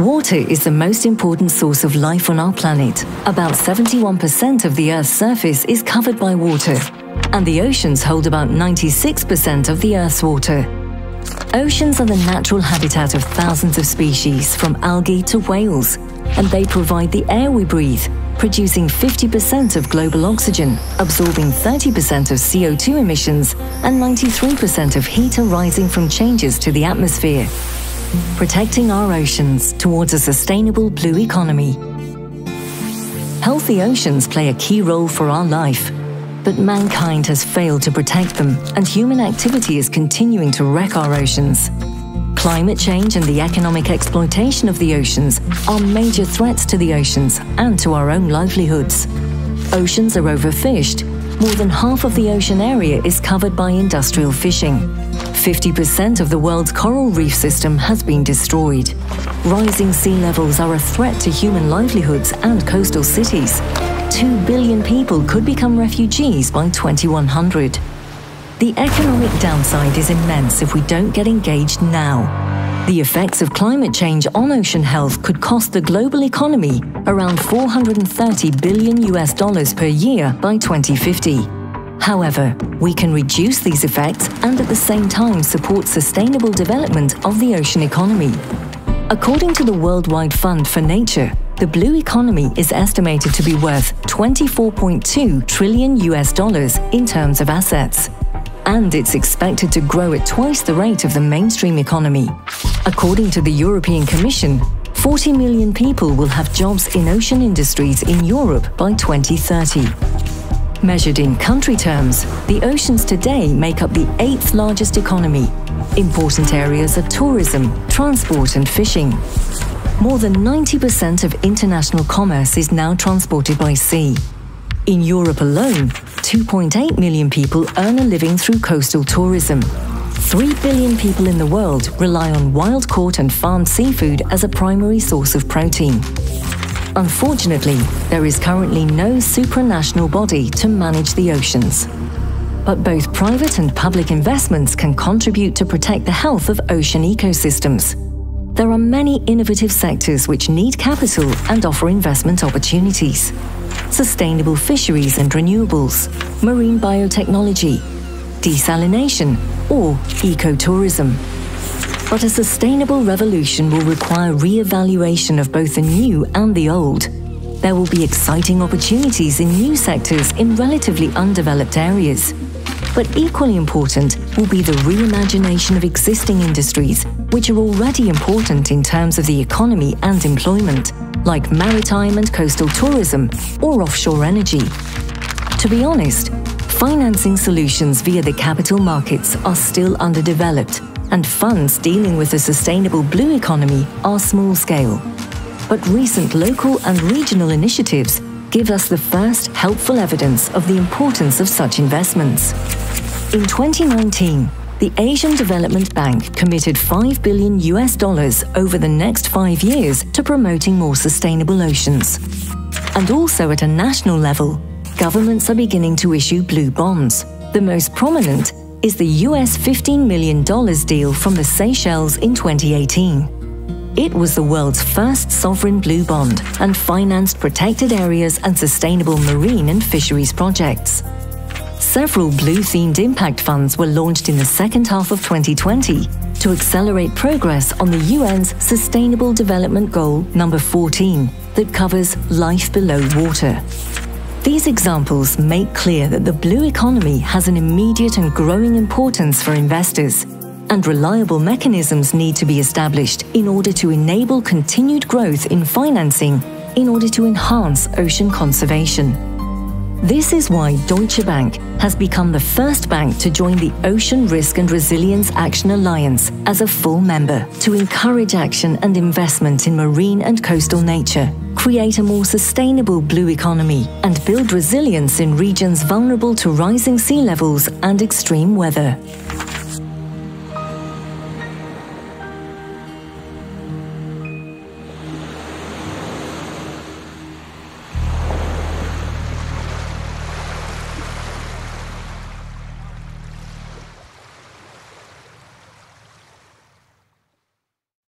Water is the most important source of life on our planet. About 71% of the Earth's surface is covered by water, and the oceans hold about 96% of the Earth's water. Oceans are the natural habitat of thousands of species, from algae to whales, and they provide the air we breathe, producing 50% of global oxygen, absorbing 30% of CO2 emissions, and 93% of heat arising from changes to the atmosphere. Protecting our oceans towards a sustainable blue economy. Healthy oceans play a key role for our life, but mankind has failed to protect them, and human activity is continuing to wreck our oceans. Climate change and the economic exploitation of the oceans are major threats to the oceans and to our own livelihoods. Oceans are overfished. More than half of the ocean area is covered by industrial fishing. 50% of the world's coral reef system has been destroyed. Rising sea levels are a threat to human livelihoods and coastal cities. 2 billion people could become refugees by 2100. The economic downside is immense if we don't get engaged now. The effects of climate change on ocean health could cost the global economy around $430 billion per year by 2050. However, we can reduce these effects and at the same time support sustainable development of the ocean economy. According to the Worldwide Fund for Nature, the blue economy is estimated to be worth $24.2 trillion in terms of assets. And it's expected to grow at twice the rate of the mainstream economy. According to the European Commission, 40 million people will have jobs in ocean industries in Europe by 2030. Measured in country terms, the oceans today make up the 8th largest economy. Important areas are tourism, transport and fishing. More than 90% of international commerce is now transported by sea. In Europe alone, 2.8 million people earn a living through coastal tourism. 3 billion people in the world rely on wild-caught and farmed seafood as a primary source of protein. Unfortunately, there is currently no supranational body to manage the oceans. But both private and public investments can contribute to protect the health of ocean ecosystems. There are many innovative sectors which need capital and offer investment opportunities. Sustainable fisheries and renewables, marine biotechnology, desalination, or ecotourism. But a sustainable revolution will require re-evaluation of both the new and the old. There will be exciting opportunities in new sectors in relatively undeveloped areas. But equally important will be the reimagination of existing industries, which are already important in terms of the economy and employment, like maritime and coastal tourism or offshore energy. To be honest, financing solutions via the capital markets are still underdeveloped, and funds dealing with the sustainable blue economy are small-scale. But recent local and regional initiatives give us the first helpful evidence of the importance of such investments. In 2019, the Asian Development Bank committed $5 billion over the next 5 years to promoting more sustainable oceans. And also at a national level, governments are beginning to issue blue bonds. The most prominent is the US $15 million deal from the Seychelles in 2018. It was the world's first sovereign blue bond and financed protected areas and sustainable marine and fisheries projects. Several blue-themed impact funds were launched in the second half of 2020 to accelerate progress on the UN's Sustainable Development Goal number 14 that covers life below water. These examples make clear that the blue economy has an immediate and growing importance for investors, and reliable mechanisms need to be established in order to enable continued growth in financing in order to enhance ocean conservation. This is why Deutsche Bank has become the first bank to join the Ocean Risk and Resilience Action Alliance as a full member to encourage action and investment in marine and coastal nature, create a more sustainable blue economy, and build resilience in regions vulnerable to rising sea levels and extreme weather.